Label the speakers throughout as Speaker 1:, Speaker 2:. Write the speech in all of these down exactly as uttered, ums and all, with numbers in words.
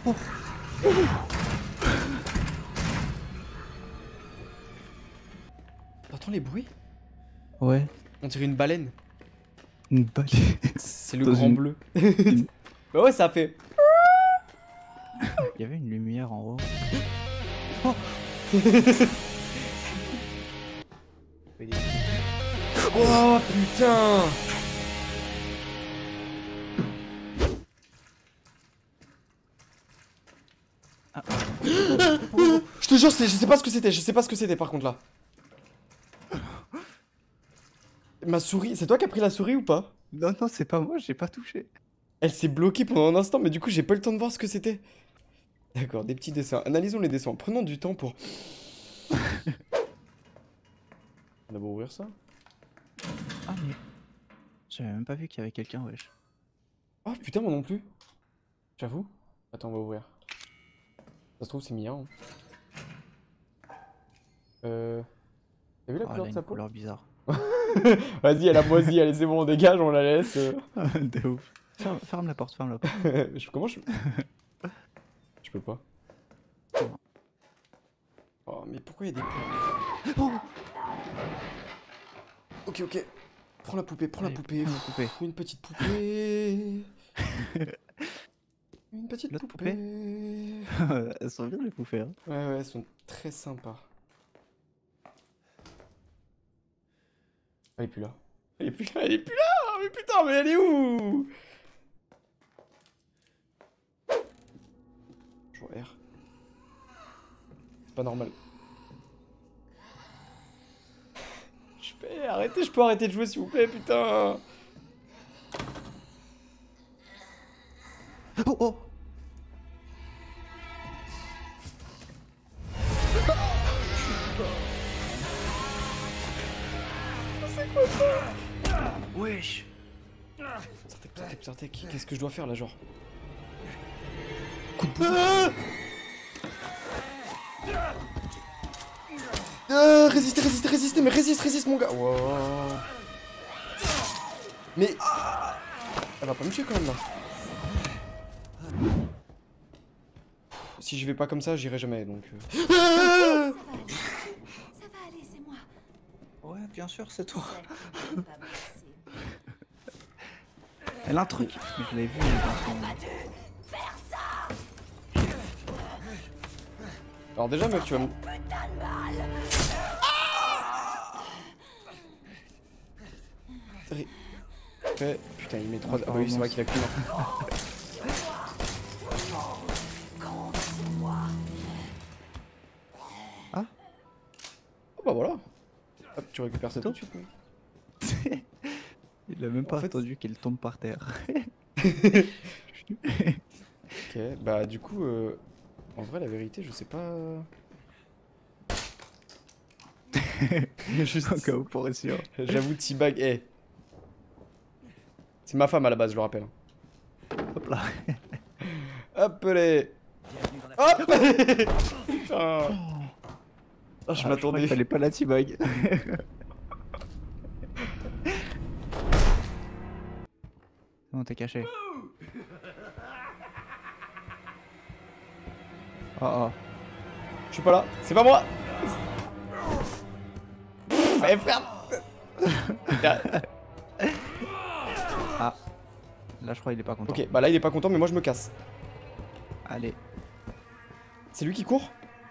Speaker 1: Oh.
Speaker 2: T'entends les bruits?
Speaker 1: Ouais.
Speaker 2: On dirait une baleine.
Speaker 1: Une baleine.
Speaker 2: C'est le
Speaker 1: Dans
Speaker 2: grand
Speaker 1: une-
Speaker 2: bleu.
Speaker 1: une-
Speaker 2: Bah ouais, ça fait.
Speaker 1: Il y avait une lumière en haut.
Speaker 2: Oh putain!
Speaker 1: Ah.
Speaker 2: Je te jure, c'est- je sais pas ce que c'était, je sais pas ce que c'était par contre là. Ma souris, c'est toi qui as pris la souris ou pas?
Speaker 1: Non, non, c'est pas moi, j'ai pas touché.
Speaker 2: Elle s'est bloquée pendant un instant, mais du coup j'ai pas eu le temps de voir ce que c'était. D'accord, des petits dessins. Analysons les dessins. Prenons du temps pour... On va d'abord ouvrir ça.
Speaker 1: Ah, mais. J'avais même pas vu qu'il y avait quelqu'un, wesh.
Speaker 2: Oh putain, moi non plus. J'avoue. Attends, on va ouvrir. Ça se trouve, c'est Mia. Hein. Euh... T'as vu la
Speaker 1: Oh,
Speaker 2: couleur
Speaker 1: elle a
Speaker 2: de sa
Speaker 1: une
Speaker 2: peau?
Speaker 1: couleur bizarre.
Speaker 2: Vas-y, elle a moisi, allez, c'est bon, on dégage, on la laisse. euh.
Speaker 1: De ouf. Ferme, ferme la porte, ferme la porte.
Speaker 2: je... Comment je... Je peux pas. Oh, mais pourquoi il y a des...
Speaker 1: Oh.
Speaker 2: Ok, ok. Prends la poupée, prends la
Speaker 1: Allez,
Speaker 2: poupée.
Speaker 1: prends la poupée.
Speaker 2: Une petite poupée. Une petite
Speaker 1: L'autre
Speaker 2: poupée.
Speaker 1: Elles sont bien les poupées, hein.
Speaker 2: Ouais, ouais, elles sont très sympas. Elle est plus là. Elle est plus là, elle est plus là. Mais putain, mais elle est où? Je vois R. C'est pas normal. Je peux arrêter, je peux arrêter de jouer s'il vous plaît, putain.
Speaker 1: Oh, oh. Wesh.
Speaker 2: Sartek, Sartek, Sartek, qu'est-ce que je dois faire là, genre? Coup de poing. Euh, résistez, résistez, résistez, mais résiste, résiste mon gars. Wow. Mais... Elle va pas me tuer quand même là. Si je vais pas comme ça, j'irai jamais donc... euh.
Speaker 3: Ça va aller, c'est moi.
Speaker 1: Ouais, bien sûr, c'est toi.
Speaker 3: Celle qui ne peut pas me laisser.
Speaker 1: Elle a un truc. Mais je l'avais vu. dans son-
Speaker 2: Alors déjà meuf, tu vas me... Ré- Fait- Putain, il met trois... Ah bah oui, c'est vrai qu'il a qu'une main.
Speaker 1: Ah.
Speaker 2: Oh bah voilà. Hop, tu récupères ça tout de suite. mais-
Speaker 1: Il a même pas
Speaker 2: En fait-
Speaker 1: attendu qu'elle tombe par terre.
Speaker 2: Ok, bah du coup... euh, En vrai, la vérité, je sais pas... Juste...
Speaker 1: Au cas où, pour être sûr.
Speaker 2: J'avoue, T-Bag... Eh. C'est ma femme à la base, je le rappelle.
Speaker 1: Hop là.
Speaker 2: Hop les... Hop. Putain. Ah, je
Speaker 1: Ah,
Speaker 2: m'attendais.
Speaker 1: Il fallait pas la teabag. Non, t'es caché. Oh oh.
Speaker 2: Je suis pas là, c'est pas moi. Eh frère.
Speaker 1: Ah. Là, je crois qu'il est pas content.
Speaker 2: Ok, bah là il est pas content, mais moi je me casse.
Speaker 1: Allez.
Speaker 2: C'est lui qui court?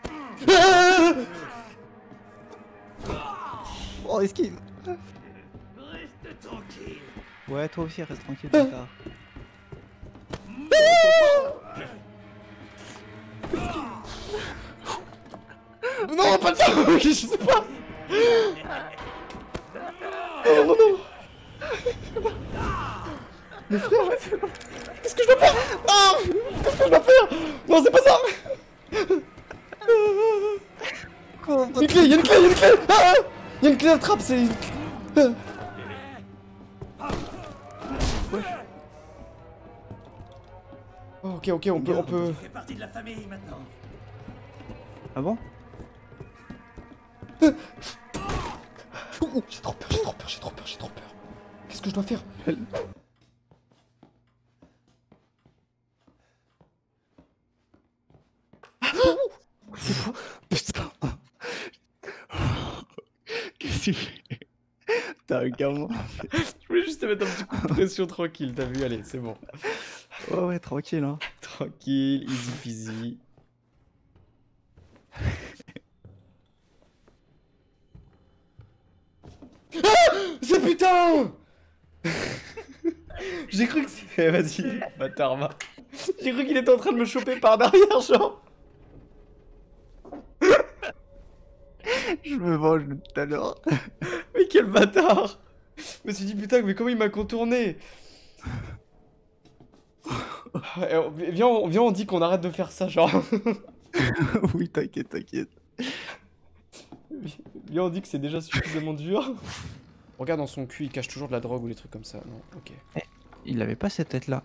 Speaker 1: Oh, esquive.
Speaker 4: Reste tranquille.
Speaker 1: Ouais, toi aussi, reste tranquille, bâtard.
Speaker 2: Non, pas de ça. Ok, je sais pas. Non, non, non. Mais frère, qu'est-ce que je dois faire? Ah, qu'est-ce que je dois faire? Non, c'est pas ça. Y'a une clé, y'a une clé, y'a une clé. Ah, y'a une clé à trappe, c'est... Oh, ok, ok, on peut, on peut...
Speaker 4: Tu fais partie de la famille maintenant.
Speaker 1: Ah bon?
Speaker 2: Oh, j'ai trop peur, j'ai trop peur, j'ai trop peur, j'ai trop peur. Qu'est-ce que je dois faire?
Speaker 1: T'as un gamin.
Speaker 2: Je voulais juste te mettre un petit coup de pression tranquille, t'as vu? Allez, c'est bon.
Speaker 1: Ouais, ouais, tranquille, hein.
Speaker 2: Tranquille, easy peasy. Ah, ce putain. J'ai cru que c'est... Vas-y, bâtard, va. J'ai cru qu'il était en train de me choper par derrière, genre.
Speaker 1: Je me venge tout à l'heure.
Speaker 2: Mais quel bâtard. Je me suis dit, putain, mais comment il m'a contourné. Eh, on- Viens, on, viens, on dit qu'on arrête de faire ça, genre.
Speaker 1: Oui, t'inquiète, t'inquiète.
Speaker 2: Viens, on dit que c'est déjà suffisamment dur. Regarde dans son cul, il cache toujours de la drogue ou des trucs comme ça. Non, ok.
Speaker 1: Il avait pas cette tête-là.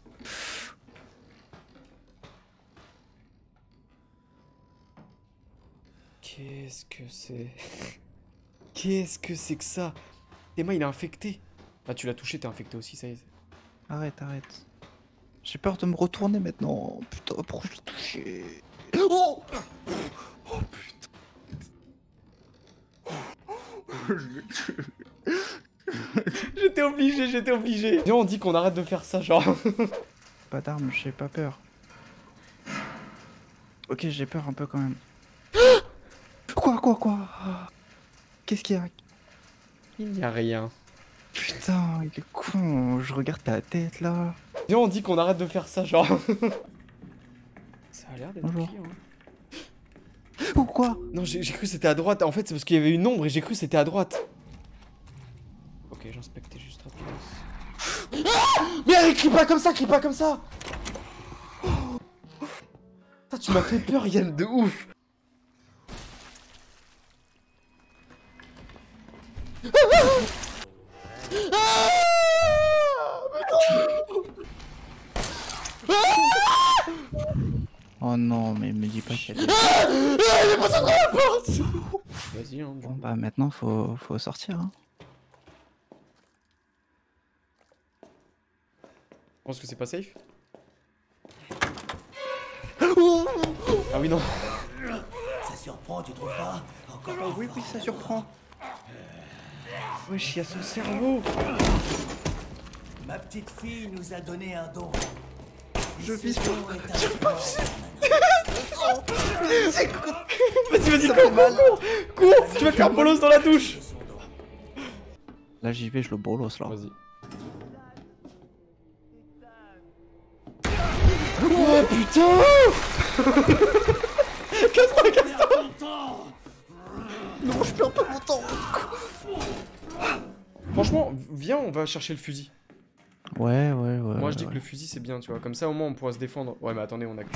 Speaker 2: Qu'est-ce que c'est? Qu'est-ce que c'est que ça? Théma, il est infecté. Ah, tu l'as touché, t'es infecté aussi, ça y est.
Speaker 1: Arrête, arrête. J'ai peur de me retourner maintenant. Putain, pourquoi je l'ai touché? Oh, oh putain. Je l'ai tué.
Speaker 2: J'étais obligé, j'étais obligé. Viens, on dit qu'on arrête de faire ça, genre.
Speaker 1: Pas d'armes, j'ai pas peur. Ok, j'ai peur un peu quand même. Quoi, quoi, quoi? Qu'est-ce qu'il y a?
Speaker 2: Il n'y a rien.
Speaker 1: Putain, il est con. Je regarde ta tête là.
Speaker 2: Viens, on dit qu'on arrête de faire ça, genre. Ça a l'air d'être
Speaker 1: Bonjour.
Speaker 2: pire, hein.
Speaker 1: Oh, quoi?
Speaker 2: Non, j'ai j'ai cru que c'était à droite. En fait, c'est parce qu'il y avait une ombre et j'ai cru que c'était à droite. Ok, j'inspectais juste rapidement. Ah, mais crie pas comme ça, crie pas comme ça. Putain, tu m'as fait peur, Yann, de ouf.
Speaker 1: Oh non, mais me dis pas qu'elle est...
Speaker 2: Elle est passée dans la porte. Vas-y, hein.
Speaker 1: Bon bah maintenant faut, faut sortir hein.
Speaker 2: Je pense que c'est pas safe. Ah oui, non.
Speaker 4: Ça surprend, tu trouves pas? Encore
Speaker 1: Oh, oui, oui, ça surprend.
Speaker 2: Wesh, il y a son cerveau.
Speaker 4: Ma petite fille nous a donné un don.
Speaker 1: Je vise
Speaker 4: Ce don
Speaker 1: pour...
Speaker 4: est un
Speaker 1: Je
Speaker 4: don.
Speaker 2: Vas-y, vas-y,
Speaker 1: Ça
Speaker 2: cours,
Speaker 1: fait mal.
Speaker 2: cours, cours, cours. Tu vas faire bolos dans la douche.
Speaker 4: Son don.
Speaker 1: Là j'y vais, je le bolos là.
Speaker 2: Vas-y. Oh putain. Casse-toi, casse-toi.
Speaker 1: Non, je perds pas mon temps.
Speaker 2: Franchement, viens, on va chercher le fusil.
Speaker 1: Ouais, ouais, ouais.
Speaker 2: Moi, je dis
Speaker 1: ouais.
Speaker 2: que le fusil, c'est bien, tu vois. Comme ça, au moins, on pourra se défendre. Ouais, mais attendez, on a que...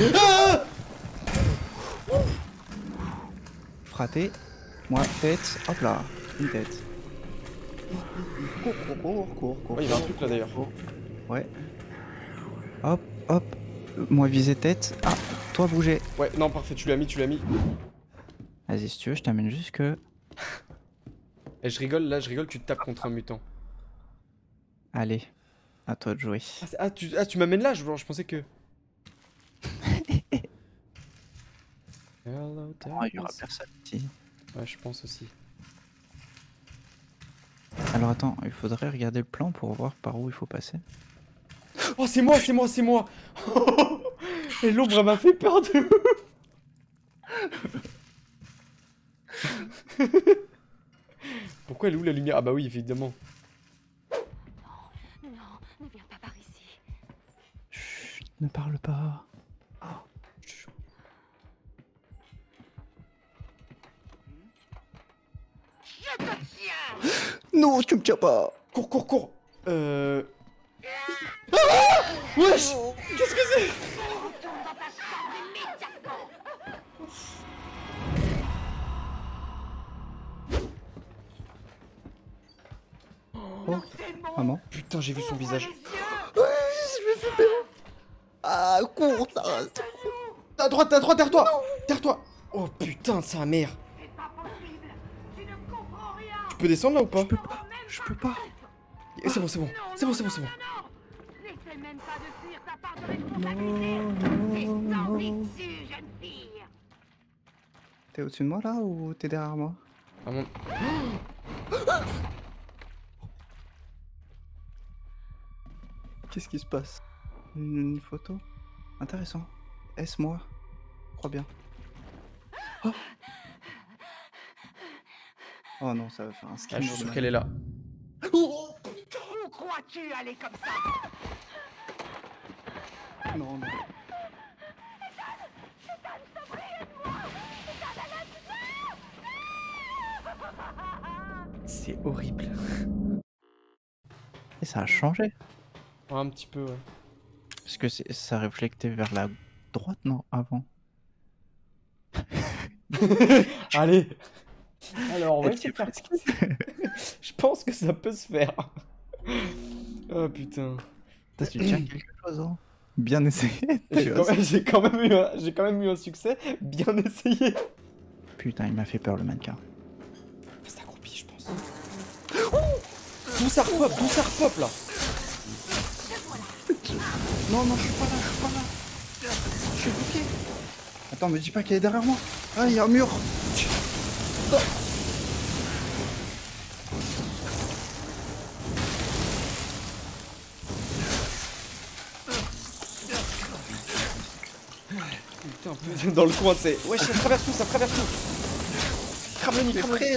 Speaker 1: Fraté. Moi, tête. Hop là. Une tête. Cours, cours, cours, cours, cours.
Speaker 2: Ouais, il y avait un truc là, d'ailleurs.
Speaker 1: cours. Ouais. Hop, hop. Euh, Moi, viser tête. Ah, toi, bouger.
Speaker 2: Ouais, non, parfait, tu l'as mis, tu l'as mis.
Speaker 1: Vas-y, si tu veux, je t'amène jusque...
Speaker 2: Et je rigole, là, je rigole, tu te tapes contre un mutant.
Speaker 1: Allez. À toi de jouer.
Speaker 2: Ah, c'est- ah, tu, ah, tu m'amènes là, je, je pensais que... Hello,
Speaker 1: Ah, il y aura
Speaker 2: darkness.
Speaker 1: personne ici.
Speaker 2: Ouais, je pense aussi.
Speaker 1: Alors attends, il faudrait regarder le plan pour voir par où il faut passer.
Speaker 2: Oh, c'est moi, c'est moi, c'est moi. Et l'ombre, elle m'a fait peur de ouf. Pourquoi elle est où la lumière? Ah bah oui, évidemment.
Speaker 3: Non, ne viens pas par ici.
Speaker 1: Chut, ne parle pas. Non, tu me tiens pas.
Speaker 2: Cours, cours, cours. Euh... Ah, wesh. Qu'est-ce que c'est?
Speaker 1: Oh, maman.
Speaker 2: Putain, j'ai vu son visage.
Speaker 1: Ah, cours, ça.
Speaker 2: À droite, à droite, derrière toi. Derrière toi. Oh putain, de sa mère. Tu peux descendre là ou pas?
Speaker 1: Je peux pas, je peux pas.
Speaker 2: Eh, C'est bon, c'est bon. C'est bon, c'est bon, c'est bon.
Speaker 3: N'essaie même pas de fuir ta part de responsabilité.
Speaker 1: Non,
Speaker 3: Descends
Speaker 1: non.
Speaker 3: vite dessus, jeune fille.
Speaker 1: T'es au-dessus de moi là ou t'es derrière moi?
Speaker 2: À mon...
Speaker 1: Qu'est-ce qui se passe? Une photo? Intéressant. Est-ce moi? Je crois bien. Oh, oh non, ça va faire un
Speaker 2: Ah,
Speaker 1: scream.
Speaker 2: je suis sûr qu'elle est là.
Speaker 1: Oh
Speaker 3: Où crois-tu aller comme ça?
Speaker 1: non, non.
Speaker 2: C'est horrible.
Speaker 1: Et ça a changé.
Speaker 2: Ouais, un petit peu, ouais.
Speaker 1: Parce que c'est- ça réflectait vers la droite, non? Avant.
Speaker 2: Allez. Alors, on va
Speaker 1: Elle
Speaker 2: essayer de
Speaker 1: tient
Speaker 2: faire
Speaker 1: presque.
Speaker 2: Je pense que ça peut se faire. Oh putain.
Speaker 1: Putain, tu tiens quelque chose, hein? Bien essayé.
Speaker 2: J'ai quand, même- j'ai quand même eu un... j'ai quand même eu un succès. Bien essayé.
Speaker 1: Putain, il m'a fait peur le mannequin.
Speaker 2: C'est accroupi, je pense. D'où ça repop, d'où ça repop là.
Speaker 1: Non, non, je suis pas là, je suis pas là. Je suis bloqué. Attends, me dis pas qu'elle est derrière moi. Ah, il y a un mur. Oh.
Speaker 2: Putain, putain, dans le coin, c'est. Ouais, ça traverse tout, ça traverse tout. Crame le nid, crame le nid.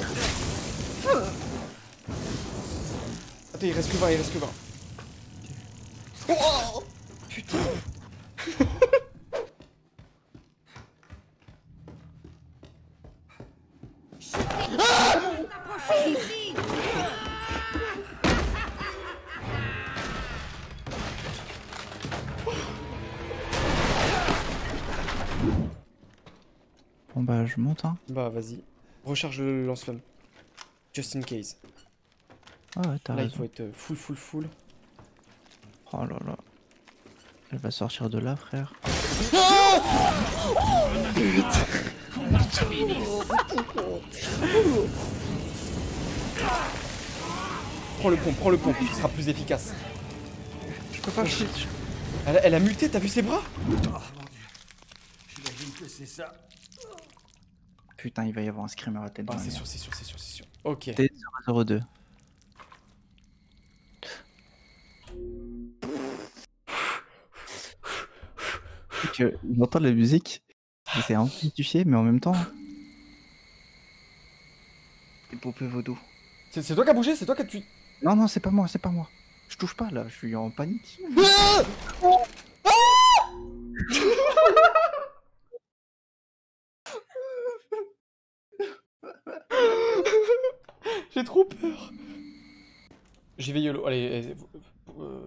Speaker 2: Attends, il reste que vingt, il reste que vingt.
Speaker 1: Oh putain. Bon bah je monte hein.
Speaker 2: Bah vas-y. Recharge le lance-flamme. Just in case.
Speaker 1: Ah ouais t'as
Speaker 2: Là, il
Speaker 1: raison.
Speaker 2: faut être euh, full, full, full.
Speaker 1: Oh là là. Elle va sortir de là frère.
Speaker 2: Prends le pont, prends le pont, ce sera plus efficace.
Speaker 1: Je peux pas shit.
Speaker 2: Elle, a- elle a muté, t'as vu ses bras?
Speaker 4: Oh mon dieu. J'imagine que c'est ça.
Speaker 1: Putain il va y avoir un screamer à tête dans
Speaker 2: Ah,
Speaker 1: la
Speaker 2: c'est
Speaker 1: merde.
Speaker 2: sûr, c'est sûr, c'est sûr, c'est sûr. Ok.
Speaker 1: T zéro zéro deux. Que j'entends la musique, et c'est amplifié, mais en même temps. Les poupées vaudou.
Speaker 2: C'est c'est toi qui as bougé, c'est toi qui as tué.
Speaker 1: Non, non, c'est pas moi, c'est pas moi. Je touche pas là, je suis en panique.
Speaker 2: J'ai trop peur. J'y vais YOLO. Allez, allez, euh,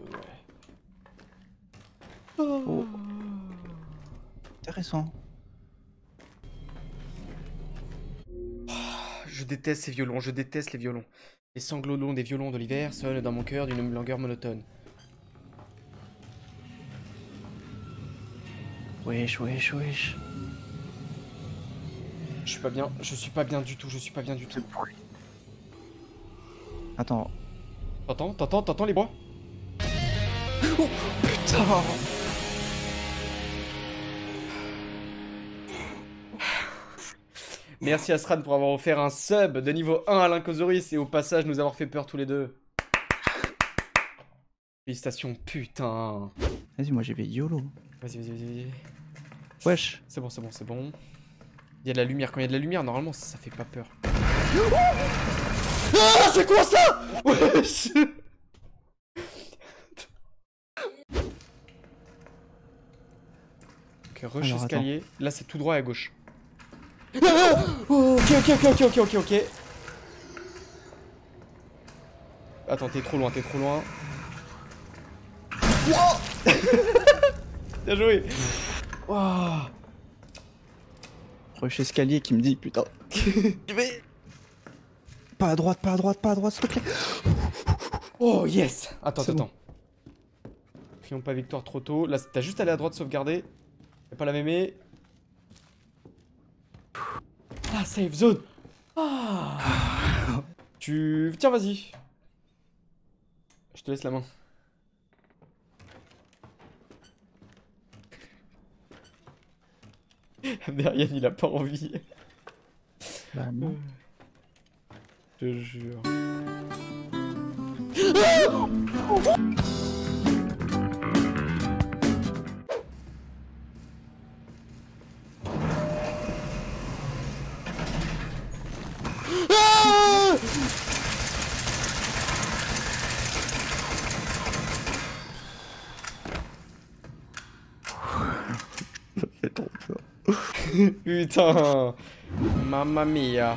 Speaker 2: ouais.
Speaker 1: Oh. Intéressant.
Speaker 2: Je déteste ces violons, je déteste les violons. Les sanglots longs des violons de l'hiver sonnent dans mon cœur d'une langueur monotone.
Speaker 1: Wesh, wesh, wesh.
Speaker 2: Je suis pas bien, je suis pas bien du tout, je suis pas bien du tout.
Speaker 1: Attends.
Speaker 2: T'entends, t'entends, t'entends les bois?
Speaker 1: Putain.
Speaker 2: Merci Astran pour avoir offert un sub de niveau un à Linkozoris et au passage nous avoir fait peur tous les deux. Félicitations, putain.
Speaker 1: Vas-y, moi j'ai fait YOLO.
Speaker 2: Vas-y, vas-y, vas-y, vas-y.
Speaker 1: Wesh.
Speaker 2: C'est bon, c'est bon, c'est bon. Il y a de la lumière. Quand il y a de la lumière, normalement, ça, ça fait pas peur. Ah, c'est quoi ça? Wesh. Ok, rush
Speaker 1: Alors,
Speaker 2: escalier. Là, c'est tout droit et à gauche. Ah, ok, ok, ok, ok, ok, ok, ok. Attends, t'es trop loin, t'es trop loin. Bien joué. Wow.
Speaker 1: Rush escalier qui me dit putain. Je vais. Pas à droite, pas à droite, pas à droite, s'il te plaît.
Speaker 2: Oh yes. Attends,
Speaker 1: C'est
Speaker 2: attends,
Speaker 1: bon.
Speaker 2: attends. Crions pas victoire trop tôt. Là, t'as juste allé à droite sauvegarder. Y'a pas la mémé. Ah, safe zone. Ah. Tu... Tiens, vas-y. Je te laisse la main. Derrière, il a pas envie.
Speaker 1: Bah non.
Speaker 2: Je te jure.
Speaker 1: Ça fait trop peur.
Speaker 2: Putain. Mamma mia.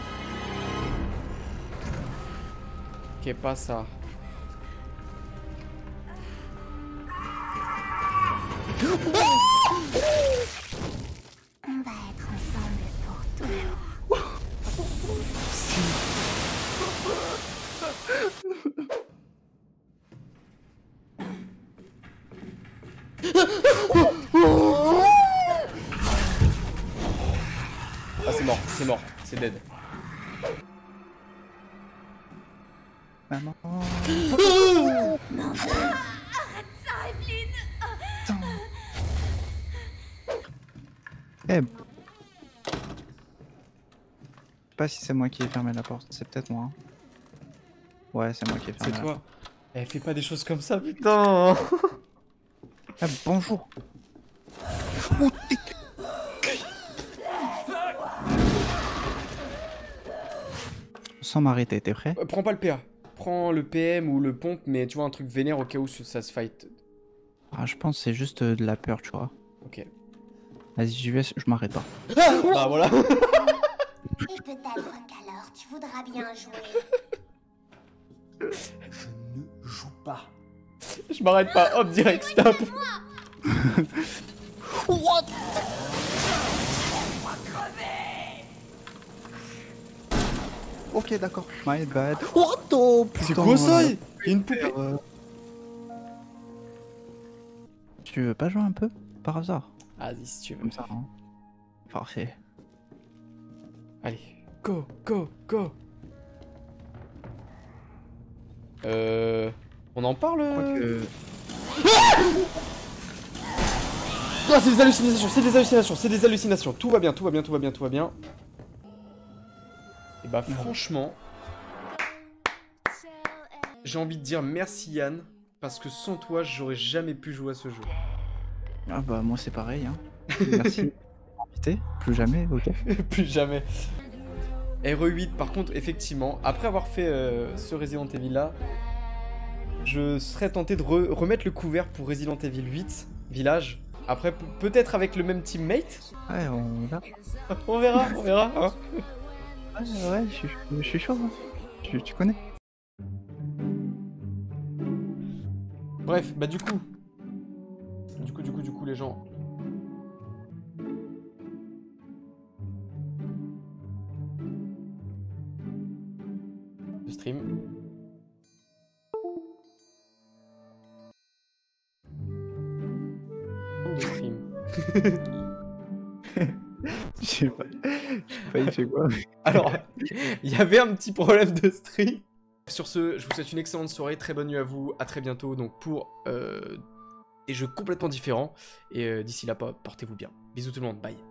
Speaker 2: Qu'est pas ça?
Speaker 5: On va être ensemble pour toujours.
Speaker 2: Ah c'est mort, c'est mort, c'est dead.
Speaker 1: Maman.
Speaker 5: Ça, Evelyne.
Speaker 1: Putain. Eh. Je sais pas si c'est moi qui ai fermé la porte, c'est peut-être moi. Ouais, c'est moi qui ai fermé
Speaker 2: C'est
Speaker 1: la
Speaker 2: toi.
Speaker 1: porte.
Speaker 2: Eh, fais pas des choses comme ça, putain.
Speaker 1: Ah, bonjour. Sans m'arrêter, t'es prêt?
Speaker 2: Euh, Prends pas le P A. Prends le P M ou le pompe, mais tu vois, un truc vénère au cas où ça se fight.
Speaker 1: Ah, je pense que c'est juste euh, de la peur, tu vois.
Speaker 2: Ok.
Speaker 1: Vas-y, j'y vais, je m'arrête pas.
Speaker 2: Bah voilà.
Speaker 5: Et peut-être qu'alors tu voudras bien jouer.
Speaker 4: Je ne joue pas.
Speaker 2: Je m'arrête pas, hop, direct, stop.
Speaker 1: Ok, d'accord. My bad. What the
Speaker 2: C'est quoi ça?
Speaker 1: euh,
Speaker 2: Y'a une poupée.
Speaker 1: euh, Tu veux pas jouer un peu? Par hasard?
Speaker 2: Vas-y, si tu veux.
Speaker 1: Comme ça, hein. Parfait.
Speaker 2: Allez, go, go, go. Euh... On en parle?
Speaker 1: Je crois que...
Speaker 2: Ah, c'est des hallucinations, c'est des hallucinations, c'est des hallucinations. Tout va bien, tout va bien, tout va bien, tout va bien. Et bah franchement, j'ai envie de dire merci Yann, parce que sans toi, j'aurais jamais pu jouer à ce jeu.
Speaker 1: Ah bah moi c'est pareil, hein. Merci. Invité, plus jamais, ok.
Speaker 2: Plus jamais. R E huit, par contre, effectivement, après avoir fait euh, ce Resident Evil là, je serais tenté de re remettre le couvert pour Resident Evil huit, Village. Après, peut-être avec le même teammate.
Speaker 1: Ouais, on verra.
Speaker 2: On verra, on verra. Hein.
Speaker 1: Ouais, ouais, je suis, je suis chaud. Hein. Tu, tu connais.
Speaker 2: Bref, bah du coup. Du coup, du coup, du coup, les gens. Le stream. De stream.
Speaker 1: Je sais pas. Je sais pas, il fait quoi. Mais...
Speaker 2: Alors, il y avait un petit problème de stream. Sur ce, je vous souhaite une excellente soirée, très bonne nuit à vous, à très bientôt donc pour euh, des jeux complètement différents. Et euh, d'ici là, portez-vous bien. Bisous tout le monde, bye.